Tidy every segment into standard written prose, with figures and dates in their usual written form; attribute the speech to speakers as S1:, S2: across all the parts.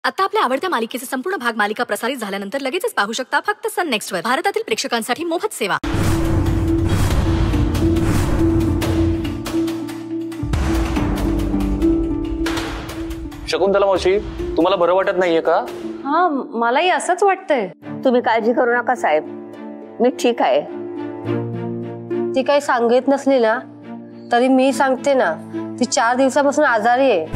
S1: आता आपल्या आवडत्या मालिकेचे संपूर्ण भाग मालिका प्रसारित झाल्यानंतर लगेचच पाहू शकता फक्त सन नेक्स्ट वर. भारतातील प्रेक्षकांसाठी मोफत सेवा.
S2: शकुंतला मावशी, तुम्हाला बरं वाटत नाहीये का?
S3: हा, मलाही असंच वाटतंय.
S4: तुम्ही काळजी करू नका साहेब, मी ठीक आहे.
S3: ती काही सांगत नसली ना तरी मी सांगते ना, ती 4 दिवसापासून आजारी आहे.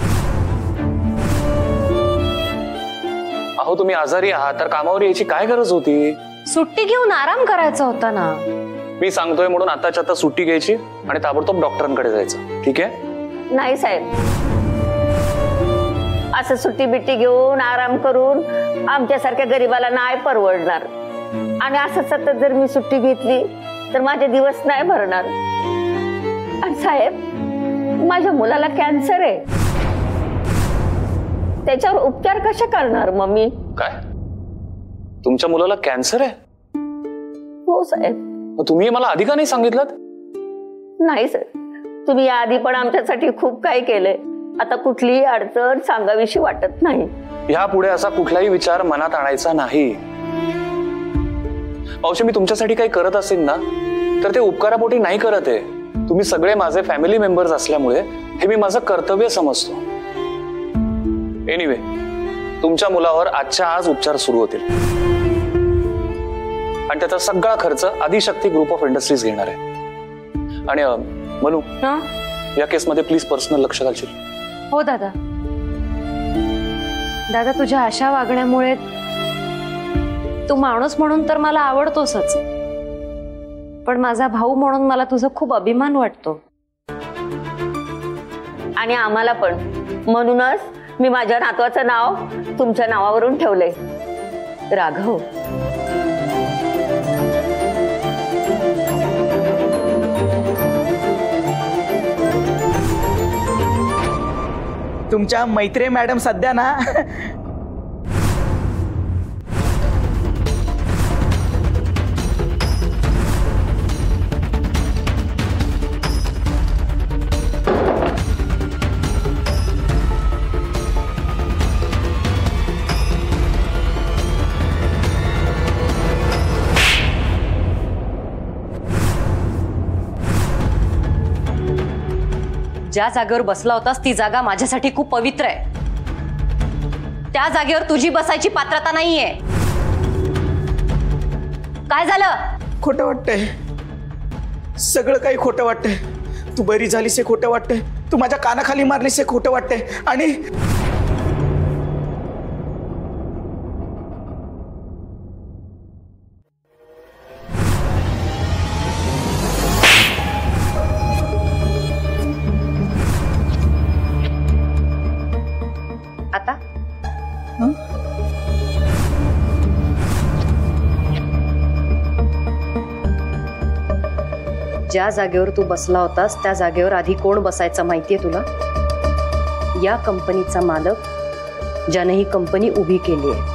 S2: अहो, तुम्ही आजारी आहात तर कामावर यायची काय गरज होती?
S3: सुट्टी घेऊन आराम करायचा होता ना.
S2: मी सांगतोय म्हणून आताच्या आता सुट्टी घ्यायची आणि ताबडतोब डॉक्टरांकडे जायचं, ठीक आहे?
S4: नाही साहेब, असं सुट्टी बिट्टी घेऊन आराम करून आमच्यासारख्या गरीबाला नाही परवडणार. आणि असं सतत जर मी सुट्टी घेतली तर माझे दिवस नाही भरणार. आणि साहेब, माझ्या मुलाला कॅन्सर आहे, त्याच्यावर उपचार कसे करणार मम्मी?
S2: काय? तुमच्या मुलाला कॅन्सर आहे?
S4: हो साहेब.
S2: मग तुम्ही मला आधी का नाही सांगितलं?
S4: नाही सर, तुम्ही याआधी पण आमच्यासाठी खूप काही केलंय. आता कुठलीही अडचण सांगावीशी वाटत नाही.
S2: यापुढे असा कुठलाही विचार मनात आणायचा नाही. मावशी, मी तुमच्यासाठी काही करत असेल ना तर ते उपकारापोटी नाही करत आहे. तुम्ही सगळे माझे फॅमिली मेंबर्स असल्यामुळे हे मी माझं कर्तव्य समजतो. एनिवे, तुमच्या मुलावर आजच्या आज उपचार सुरू होतील आणि त्याचा सगळा खर्च आदिशक्ती ग्रुप ऑफ इंडस्ट्रीज घेणार आहे. आणि मनू, या केसमध्ये प्लीज पर्सनल लक्ष घालशील?
S3: हो दादा. दादा, तुझ्या अशा वागण्यामुळे तू माणूस म्हणून तर मला आवडतोसच, पण माझा भाऊ म्हणून मला तुझा खूप अभिमान वाटतो.
S4: आणि आम्हाला पण. म्हणूनच मी माझ्या नातवाचं नाव तुमच्या नावावरून ठेवलंय, राघव.
S5: तुमच्या मैत्री मॅडम सध्या ना
S3: ज्या जागेवर बसला होतास ती जागा माझ्यासाठी खूप पवित्र आहे. त्या जागेवर तुझी बसायची पात्रता नाहीये. काय झालं?
S5: खोटं वाटतंय, सगळं काही खोटं वाटतंय. तू बरी झालीस हे खोटं वाटतंय, तू माझ्या कानाखाली मारलीस हे खोटं वाटतंय. आणि
S3: आता ज्या जागेवर तू बसला होतास त्या जागेवर आधी कोण बसायचं माहितीये तुला? या कंपनीचा मालक, ज्याने ही कंपनी उभी केली आहे.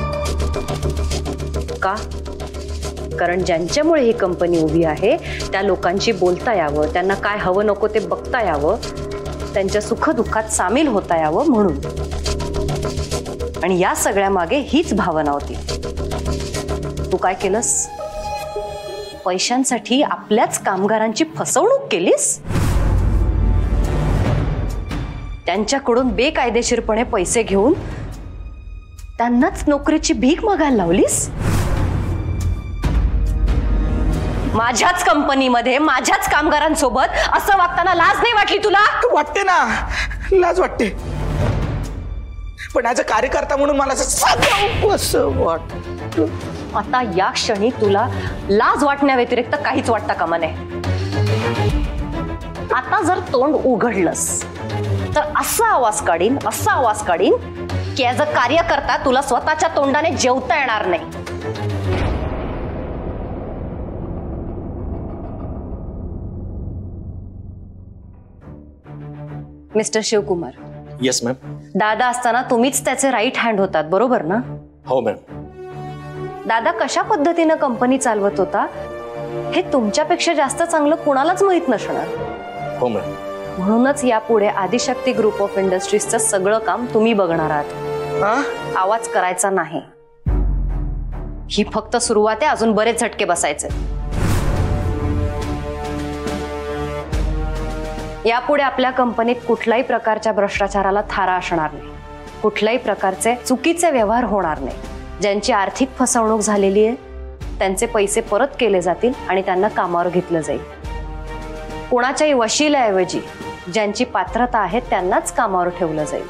S3: का? कारण ज्यांच्यामुळे ही कंपनी उभी आहे त्या लोकांची बोलता यावं, त्यांना काय हवं नको ते बघता यावं, त्यांच्या सुखदुःखात सामील होता यावं म्हणून. आणि या सगळ्या मागे हीच भावना होती. तू काय केलंस? पैशांसाठी आपल्याच कामगारांची फसवणूक केलीस. त्यांच्याकडून बेकायदेशीरपणे पैसे घेऊन त्यांनाच नोकरीची भीक मागायला लावलीस. माझ्याच कंपनीमध्ये माझ्याच कामगारांसोबत असं वागताना लाज नाही वाटली तुला?
S5: वाटते ना, लाज वाटते, पण ॲज अ कार्यकर्ता म्हणून मला असं वाटतं.
S3: आता या क्षणी तुला लाज वाटण्या व्यतिरिक्त काहीच वाटतं कामा नये. आता जर तोंड उघडलंस तर असा आवाज काढीन की ॲज अ कार्यकर्ता तुला स्वतःच्या तोंडाने जेवता येणार नाही. मिस्टर शिवकुमार.
S6: Yes ma'am.
S3: दादा असताना तुम्हीच त्याचे राईट हँड होतात, बरोबर ना?
S6: हो मॅम.
S3: दादा कशा पद्धतीने कंपनी चालवत होता हे तुमच्यापेक्षा जास्त चांगलं कुणालाच माहित नसणार.
S6: हो मॅम.
S3: म्हणूनच यापुढे आदिशक्ती ग्रुप ऑफ इंडस्ट्रीजचं सगळं काम तुम्ही बघणार आहात.
S5: हा?
S3: आवाज करायचा नाही. ही फक्त सुरुवात आहे, अजून बरेच झटके बसायचे. यापुढे आपल्या कंपनीत कुठल्याही प्रकारच्या भ्रष्टाचाराला थारा असणार नाही. कुठल्याही प्रकारचे चुकीचे व्यवहार होणार नाही. ज्यांची आर्थिक फसवणूक झालेली आहे त्यांचे पैसे परत केले जातील आणि त्यांना कामावर घेतलं जाईल. कोणाच्याही वशिल्याऐवजी ज्यांची पात्रता आहे त्यांनाच कामावर ठेवलं जाईल.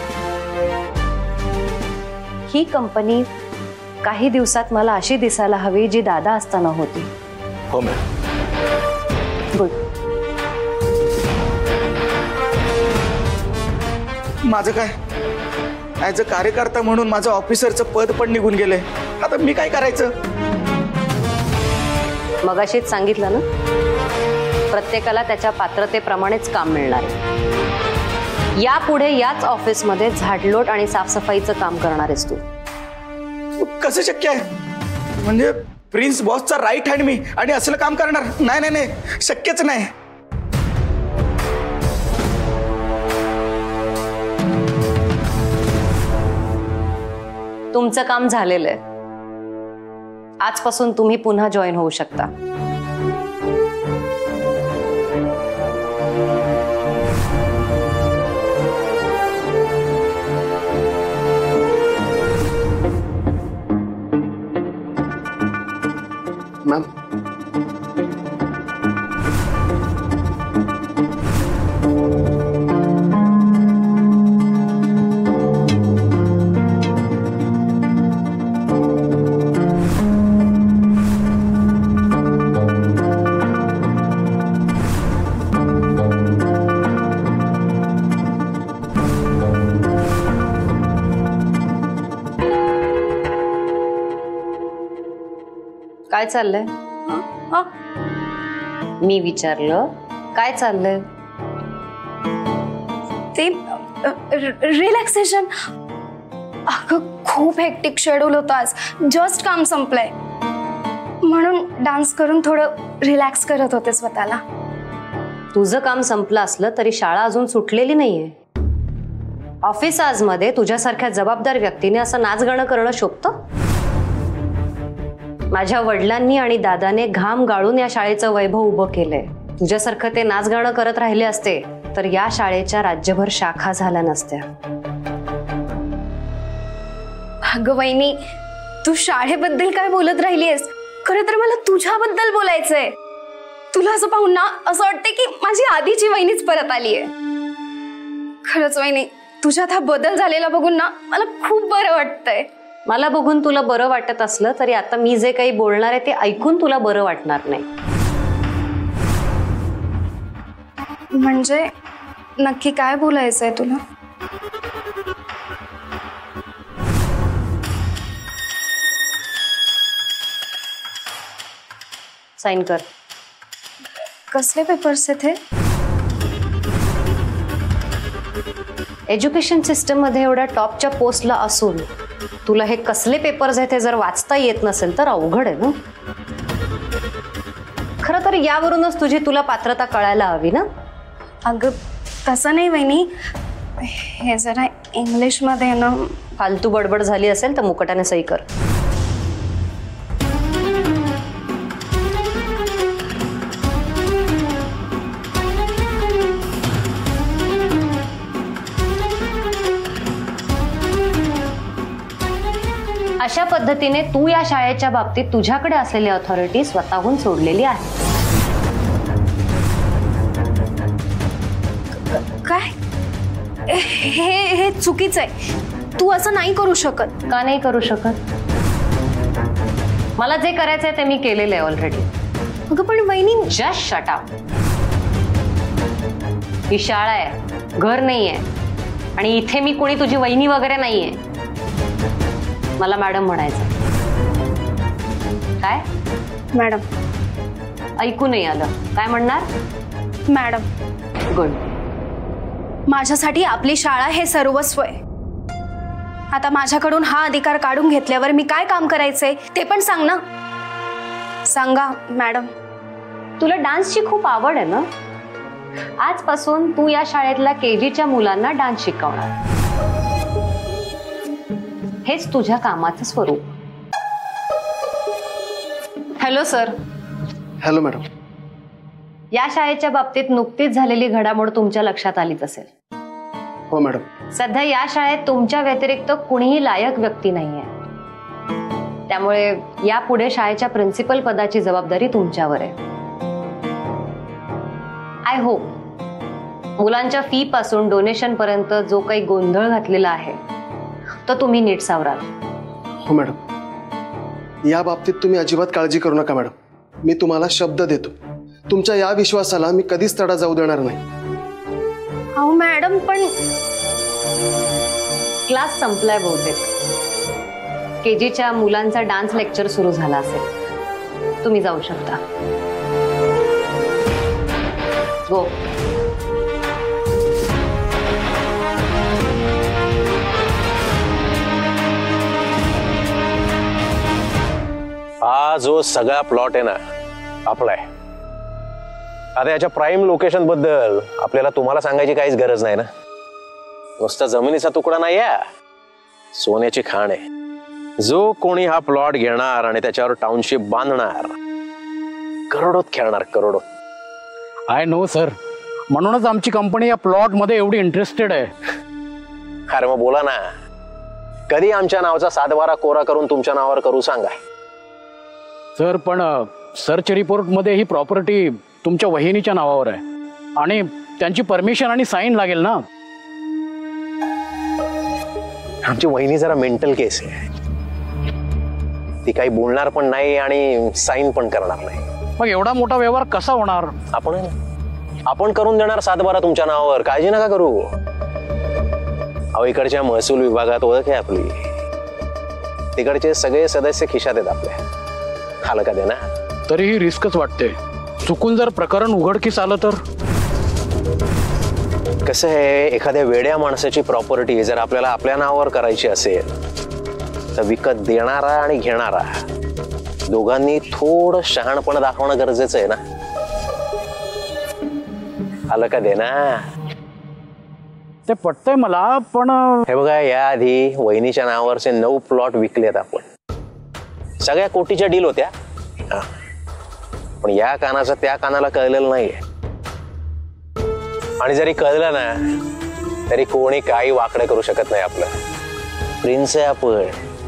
S3: ही कंपनी काही दिवसात मला अशी दिसायला हवी जी दादा असताना होती.
S6: हो मॅम.
S3: गुड.
S5: माझं काय, ऍज अ कार्यकर्ता म्हणून माझं ऑफिसरचं पद पण निघून गेलंय. आता मी काय करायचं?
S3: मगाशीच सांगितलं ना, प्रत्येकाला त्याच्या पात्रतेप्रमाणेच काम मिळणार. यापुढे याच ऑफिसमध्ये झाडलोट आणि साफसफाईचं काम करणार आहेस तू.
S5: कसं शक्य आहे? म्हणजे प्रिन्स बॉसचा राईट हँड मी आणि असलं काम करणार? नाही नाही नाही, शक्यच नाही.
S3: तुमचं काम झालेलं आहे. आजपासून तुम्ही पुन्हा जॉईन होऊ शकता.
S6: मॅम.
S3: काय चाललंय? मी विचारलं काय चाललंय?
S7: ते रिलॅक्सेशन. अगं खूप हेक्टिक शेड्यूल होतं आज. जस्ट काम संपलंय म्हणून डान्स करून थोडं रिलॅक्स करत होते स्वतःला.
S3: तुझं काम संपलं असलं तरी शाळा अजून सुटलेली नाहीये. ऑफिस आज मध्ये तुझ्यासारख्या जबाबदार व्यक्तीने असं नाचगाणं करणं शोभतं? माझ्या वडिलांनी आणि दादाने घाम गाळून या शाळेचं वैभव उभं केलंय. तुझ्यासारखं ते नाचगाणं करत राहिले असते तर या शाळेच्या राज्यभर शाखा झाल्या नसत्या.
S7: अगं वहिनी, तू शाळेबद्दल काय बोलत राहिलीयस? खरं तर मला तुझ्याबद्दल बोलायचंय. तुला असं पाहून ना असं वाटतंय की माझी आधीची वहिनीच परत आलीये. खरंच वहिनी, तुझ्यात हा बदल झालेला बघून ना मला खूप बरं वाटतंय.
S3: मला बघून तुला बरं वाटत असलं तरी आता मी जे काही बोलणार आहे ते ऐकून तुला बरं वाटणार नाही.
S7: म्हणजे नक्की काय बोलायचंय तुला?
S3: साइन कर.
S7: कसले पेपर्स आहेत हे?
S3: एज्युकेशन सिस्टम मध्ये एवढ्या टॉपच्या पोस्टला असून तुला हे कसले पेपर्स आहेत हे जर वाचता येत नसेल तर अवघड आहे ना. खरं तर यावरूनच तुला पात्रता कळायला हवी ना.
S7: अगं तसं नाही वहिनी, हे जरा इंग्लिश मध्ये ना.
S3: फालतू बडबड झाली असेल तर मुकटाने सही कर. अशा पद्धतीने तू या शाळेच्या बाबतीत तुझ्याकडे असलेली अथॉरिटी स्वतःहून सोडलेली आहे.
S7: काय? हे चुकीचं आहे. तू असं नाही करू शकत.
S3: का नाही करू शकत? मला जे करायचंय ते मी केलेलं आहे ऑलरेडी.
S7: अगं पण वहिनी.
S3: Just shut up. ही शाळा आहे, घर नाहीये आणि इथे मी कोणी तुझी वहिनी वगैरे नाहीये. मला मॅडम म्हणायचं. काय?
S7: मॅडम.
S3: ऐकू नाही आलं. काय म्हणणार?
S7: मॅडम.
S3: गुड.
S7: माझ्यासाठी आपली शाळा हे सर्वस्व आहे. आता माझ्याकडून हा अधिकार काढून घेतल्यावर मी काय काम करायचंय ते पण सांग ना. सांगा मॅडम.
S3: तुला डान्सची खूप आवड आहे ना. आजपासून तू या शाळेतल्या KG च्या मुलांना डान्स शिकवणार. हेच तुझ्या कामाचं स्वरूप. Hello sir.
S8: Hello madam.
S3: या शाळेच्या बाबतीत नुकतीच झालेली घडामोड तुमच्या लक्षात आलीच असेल.
S8: हो मॅडम.
S3: सध्या या शाळेत तुमच्या व्यतिरिक्त कुणीही लायक व्यक्ती नाहीये. त्यामुळे यापुढे शाळेच्या प्रिन्सिपल पदाची जबाबदारी तुमच्यावर आहे. आय होप मुलांच्या फी पासून डोनेशन पर्यंत जो काही गोंधळ घातलेला आहे तो तुम्ही नीट सावराल.
S8: हो मॅडम. या बाबतीत तुम्ही अजिबात काळजी करू नका मॅडम. मी तुम्हाला शब्द देतो, तुमच्या या विश्वासाला मी कधीच तडा जाऊ देणार नाही.
S7: अहो मॅडम पण
S3: क्लास संपलाय बहुतेक. केजीच्या मुलांचा डान्स लेक्चर सुरू झाला असेल. तुम्ही जाऊ शकता. गो.
S6: हा जो सगळा प्लॉट आहे ना आपला आहे. आता याच्या प्राईम लोकेशन बद्दल आपल्याला तुम्हाला सांगायची काहीच गरज नाही ना. नुसता जमिनीचा तुकडा नाही आहे, सोन्याची खाण आहे. जो कोणी हा प्लॉट घेणार आणि त्याच्यावर टाउनशिप बांधणार करोडोत खेळणार, करोडोत.
S9: आय नो सर, म्हणूनच आमची कंपनी या प्लॉट मध्ये एवढी इंटरेस्टेड आहे.
S6: अरे मग बोला ना, कधी आमच्या नावाचा 7-12 कोरा करून तुमच्या नावावर करू सांगा.
S9: सर पण सर्च रिपोर्ट मध्ये ही प्रॉपर्टी तुमच्या वहिनीच्या नावावर आहे आणि त्यांची परमिशन आणि साईन लागेल ना.
S6: आमची वहिनी जरा मेंटल केस आहे. ती काही बोलणार पण नाही आणि साईन पण करणार नाही.
S9: मग एवढा मोठा व्यवहार कसा होणार?
S6: आपण करून देणार 7-12 तुमच्या नावावर, काळजी नका करू. अहो इकडच्या महसूल विभागात ओळख आहे आपली. तिकडचे सगळे सदस्य खिशात आहेत आपल्या. आलं का दे ना.
S9: तरीही रिस्कच वाटते. चुकून जर प्रकरण उघडकीस आलं तर?
S6: कसं आहे, एखाद्या वेड्या माणसाची प्रॉपर्टी जर आपल्याला आपल्या नावावर करायची असेल तर विकत देणारा आणि घेणारा दोघांनी थोडं शहाणपण दाखवणं गरजेचं आहे ना. आलं का दे ना.
S9: ते पटतंय मला, पण
S6: हे बघा, याआधी वहिनीच्या नावावरचे 9 प्लॉट विकलेत आपण. सगळ्या कोटीच्या डील होत्या. पण या कानाचं त्या कानाला कळलेलं नाहीये. आणि जरी कळलं ना तरी कोणी काही वाकडं करू शकत नाही. आपलं प्रिन्स आहे आपण.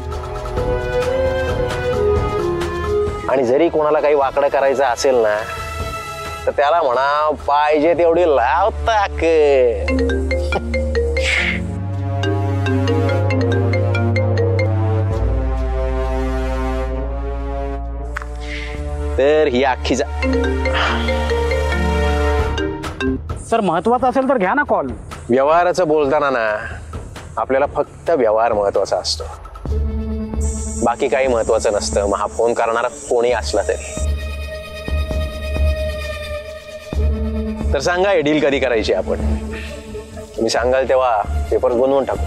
S6: आणि जरी कोणाला काही वाकडं करायचं असेल ना तर त्याला म्हणा पाहिजे तेवढी लावताक. तर ही अख्खी
S9: सर महत्वाचं असेल तर घ्या ना कॉल.
S6: व्यवहाराचं बोलताना ना आपल्याला फक्त व्यवहार महत्वाचा असतो, बाकी काही महत्वाचं नसतं. मग हा फोन करणारा कोणी असला तरी. तर सांगा हे डील कधी करायची आपण. तुम्ही सांगाल तेव्हा पेपर बनवून टाकू.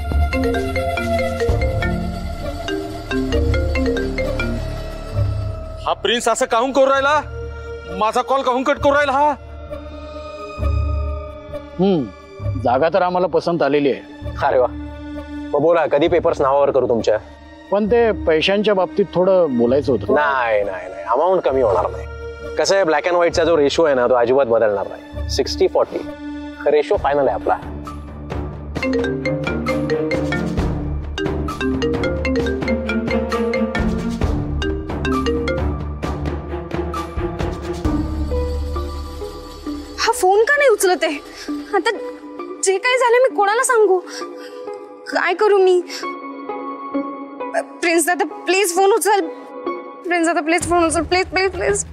S10: हा प्रिन्स असं काहून करू राहिला? माझा कॉल काहून कट करू राहिला हा?
S9: जागा तर आम्हाला पसंत आलेली आहे.
S6: अरे वा. मग बोला, कधी पेपर्स नावावर करू तुमच्या?
S9: पण ते पैशांच्या बाबतीत थोडं बोलायचं होतं.
S6: नाही नाही नाही, अमाऊंट कमी होणार नाही. कसं आहे, ब्लॅक अँड व्हाईटचा जो रेशो आहे ना तो अजिबात बदलणार नाही. 60-40 रेशो फायनल आहे आपला.
S7: हा फोन का नाही उचलत आहे? आता जे काही झालं मी कोणाला सांगू? काय करू मी? प्रिन्स दादा प्लीज फोन उचल. प्रिन्स दादा प्लीज फोन उचल. Please please please.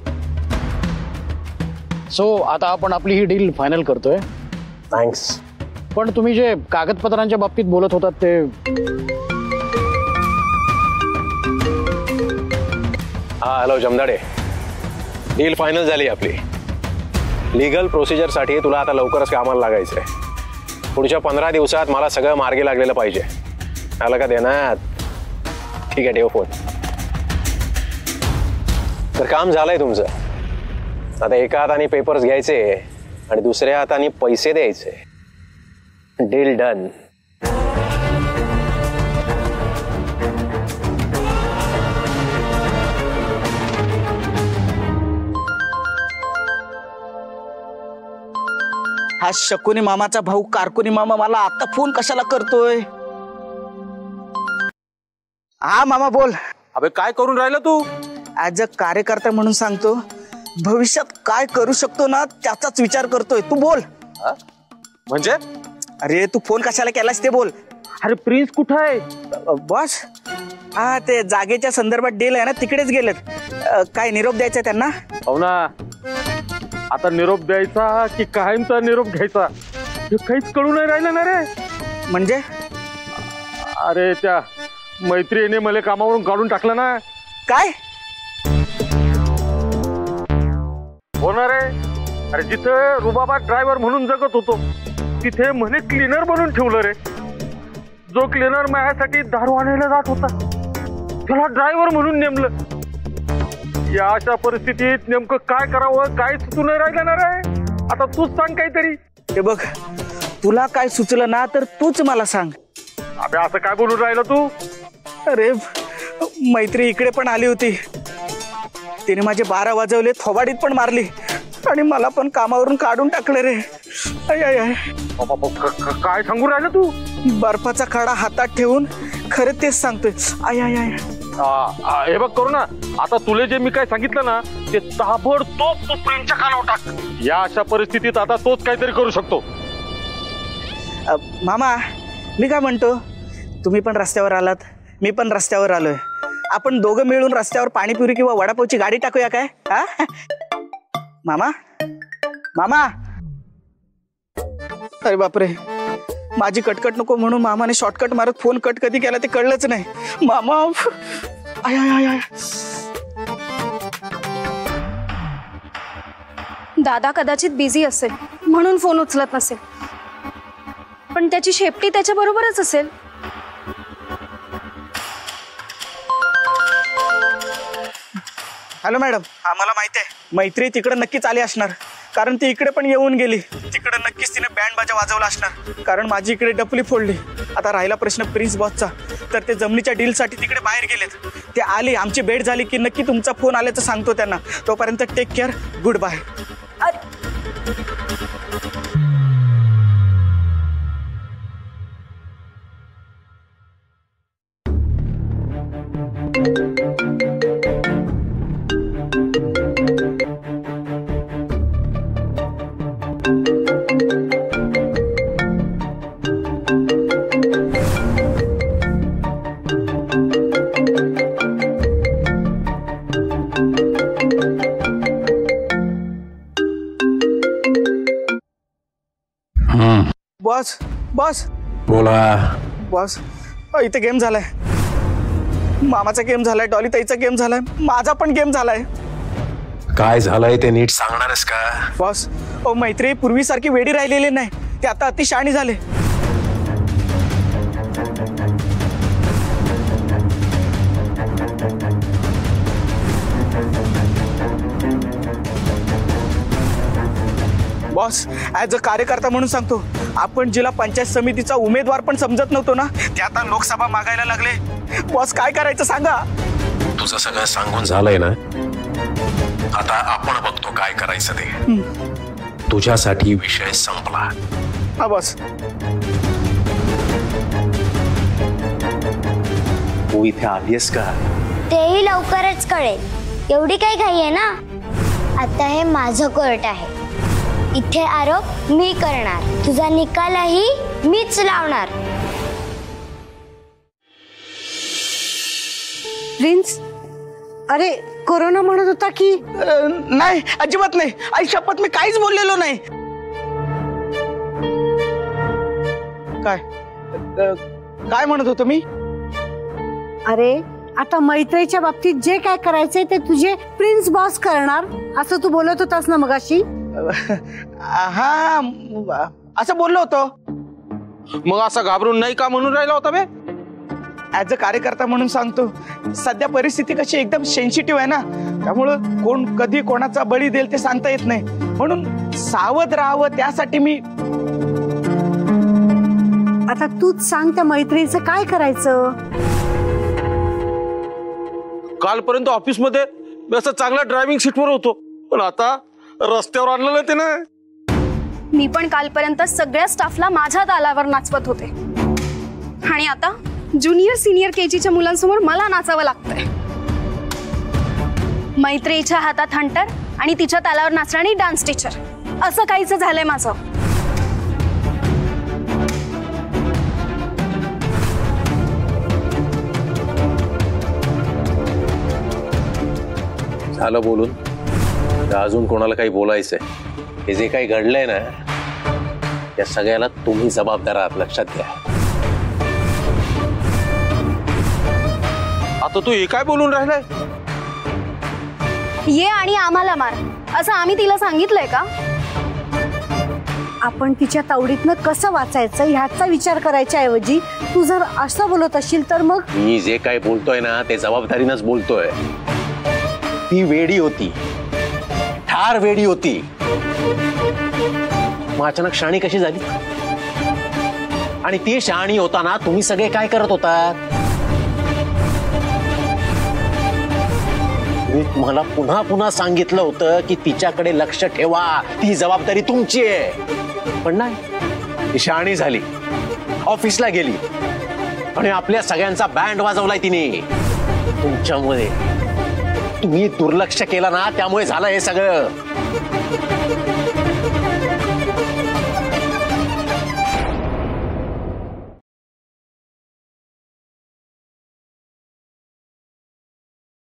S9: सो आता आपण आपली ही डील फायनल करतोय.
S6: थँक्स.
S9: पण तुम्ही जे कागदपत्रांच्या बाबतीत बोलत होतात ते?
S6: हा हॅलो जमदाडे, डील फायनल झाली आपली. लीगल प्रोसिजर साठी तुला आता लवकरच कामाला लागायचंय. पुढच्या 15 दिवसात मला सगळं मार्गी लागलेलं पाहिजे. आलं का देणार? ठीक आहे, ठेव फोन. तर काम झालंय तुमचं. आता एका हाताने पेपर्स घ्यायचे आणि दुसऱ्या हाताने पैसे द्यायचे. Deal done.
S5: हा शकुनी मामाचा भाऊ कारकुनी मामा मला आता फोन कशाला करतोय? हा मामा बोल.
S10: अबे काय करून राहिला तू?
S5: ऍज अ कार्यकर्ता म्हणून सांगतो, भविष्यात काय करू शकतो ना त्याचाच विचार करतोय. तू बोल.
S10: म्हणजे?
S5: अरे तू फोन कशाला केलास ते बोल.
S10: अरे प्रिन्स कुठं आहे?
S5: बॉस, हा ते जागेच्या संदर्भात डील आहे ना, तिकडेच गेलेत. काय निरोप द्यायचा त्यांना?
S10: हो ना, आता निरोप द्यायचा की कायमचा निरोप घ्यायचा हे काहीच कळू नाही राहिलं ना रे.
S5: म्हणजे?
S10: अरे त्या मैत्रिणीने मला कामावरून काढून टाकलं ना.
S5: काय
S10: होणार आहे? अरे जिथे रुबाबा ड्रायव्हर म्हणून जगत होतो तिथे म्हणे क्लीनर बनून ठेवलं रे. जो क्लीनर माझ्यासाठी दारू आणायला जात होता त्याला ड्रायव्हर म्हणून नेमलं. या अशा परिस्थितीत नेमकं काय करावं काय सुचू नाही राहिलं ना रे. आता तूच सांग काहीतरी.
S5: हे बघ, तुला काय सुचलं ना तर तूच मला सांग.
S10: अबे असं काय बोलून राहिलं तू?
S5: अरे मैत्री इकडे पण आली होती, तिने माझे 12 वाजवले, थोबाडीत पण मारली आणि मला पण कामावरून काढून टाकलं रे. आय आय आय.
S10: काय सांगून राहिलं तू?
S5: बर्फाचा खडा हातात ठेवून खरं तेच सांगतोय. आय आय आय.
S10: हे बघ करू ना, आता तुले जे मी काय सांगितलं ना ते ताबडतोब तू प्रिन्सच्या कानावर टाक. या अशा परिस्थितीत आता तोच काहीतरी करू शकतो.
S5: मामा मी काय म्हणतो, तुम्ही पण रस्त्यावर आलात, मी पण रस्त्यावर आलोय. आपण दोघं मिळून रस्त्यावर पाणीपुरी किंवा वडापावची गाडी टाकूया काय? हा मामा. मामा. अरे बापरे, माझी कटकट नको म्हणून मामाने शॉर्टकट मारत फोन कट कधी केला ते कळलंच नाही. मामा. आय आय आय आय.
S7: दादा कदाचित बिझी असेल म्हणून फोन उचलत नसेल, पण त्याची शेपटी त्याच्या बरोबरच असेल.
S5: Hello madam. हा मला माहिती आहे, मैत्री तिकडे नक्कीच आली असणार, कारण ती इकडे पण येऊन गेली. तिकडे नक्कीच तिने बँड बाजा वाजवला असणार, कारण माझी इकडे डपली फोडली. आता राहिला प्रश्न प्रिन्स बॉसचा, तर ते जमिनीच्या डीलसाठी तिकडे बाहेर गेलेत. ते आली, आमची भेट झाली की नक्की तुमचा फोन आल्याचं सांगतो त्यांना. तोपर्यंत take care, good bye. Boss. Boss
S6: बोला.
S5: बॉस, इथे गेम झालाय. मामाचा गेम झालाय, डॉली ताईचा गेम झालाय, माझा पण गेम झालाय.
S6: काय झालंय ते नीट सांगणारच का?
S5: बॉस, मैत्री पूर्वीसारखी वेडी राहिलेली नाही, ते आता अतिशहाणी झाले. बॉस, ऍज अ कार्यकर्ता म्हणून सांगतो, आपण जिला पंचायत समितीचा उमेदवार पण समजत नव्हतो ना, ते आता लोकसभा मागायला लागले. बॉस काय करायचं सांगा.
S6: तुझं सगळं सांगून झालंय ना, आता आपण बघतो काय करायचं ते. तुझ्यासाठी विषय संपला.
S5: हा बॉस.
S2: तू इथे आलीस का?
S11: तेही लवकरच कळेल, एवढी काही घाई आहे ना. आता हे माझं कोर्ट आहे, इथे आरोप मी करणार, तुझा निकालही मीच लावणार.
S12: प्रिन्स, अरे कोरोना म्हणत होता की?
S5: नाही, अजिबात नाही. आई शपथ, मी काहीच बोललेलो नाही. काय म्हणत होतो मी?
S12: अरे आता मैत्रीच्या बाबतीत जे काय करायचंय ते तुझे प्रिन्स बॉस करणार असं तू बोलत होतास ना मगाशी.
S5: हा, असं बोललो होतो.
S10: मग असं घाबरून नाही का म्हणून राहिला होता बे?
S5: ऍज अ कार्यकर्ता म्हणून सांगतो, सध्या परिस्थिती कशी एकदम सेन्सिटिव्ह आहे ना, त्यामुळं कोण कधी कोणाचा बळी देईल ते सांगता येत नाही, म्हणून सावध राहावं त्यासाठी मी.
S12: आता तूच सांग, त्या मैत्रीचं काय करायचं?
S10: कालपर्यंत ऑफिस मध्ये मी असं चांगल्या ड्रायव्हिंग सीटवर होतो, पण आता रस्त्यावर आणलं ना ते ना.
S7: मी पण कालपर्यंत सगळ्या स्टाफला माझ्या तालावर नाचवत होते आणि आता ज्युनियर सिनियर केजीच्या मुलांसमोर मला नाचावं लागतंय. मैत्रीच्या हातात हंटर आणि तिच्या तालावर नाचणारी डान्स टीचर, असं काहीच झालंय माझं.
S6: झालं बोलून. अजून कोणाला काही बोलायचंय? हे जे काही घडलंय ना, या सगळ्याला तुम्ही जबाबदार आहात, लक्षात घ्या.
S10: आता तू हे काय बोलून राहिलाय?
S7: ये आणि आम्हाला मार असं आम्ही तिला सांगितलंय का?
S12: आपण तिच्या तावडीतनं कसं वाचायचं ह्याचा विचार करायच्या ऐवजी तू जर असं बोलत असशील तर मग.
S6: मी जे काही बोलतोय ना ते जबाबदारीनंच बोलतोय. ती वेडी होती, ठार वेडी होती. मग अचानक शहाणी कशी झाली? आणि ती शहाणी होताना तुम्ही सगळे काय करत होता? मी तुम्हाला पुन्हा पुन्हा सांगितलं होतं की तिच्याकडे लक्ष ठेवा, ती जबाबदारी तुमची आहे. पण नाही, ती शहाणी झाली, ऑफिसला गेली आणि आपल्या सगळ्यांचा बँड वाजवलाय तिने. तुमच्यामुळे तुम्ही दुर्लक्ष केलं ना, त्यामुळे झालं हे सगळं.